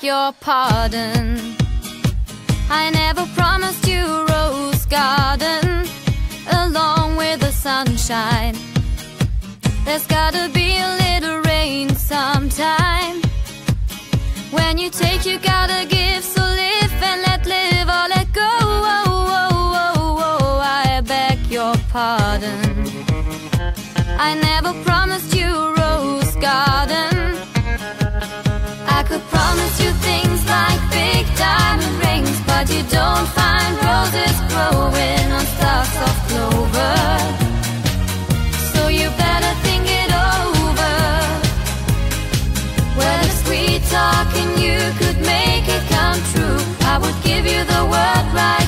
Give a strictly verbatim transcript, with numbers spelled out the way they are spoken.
your pardon. I never promised you a rose garden along with the sunshine. There's gotta be a little rain sometime. When you take, you gotta give, so live and let live or let go. Oh, oh, oh, oh, I beg your pardon. I never promised you a rose garden. I could promise you things like big diamond rings, but you don't find roses growing on stalks of clover. So you better think it over. Well, if sweet talking you could make it come true, I would give you the word right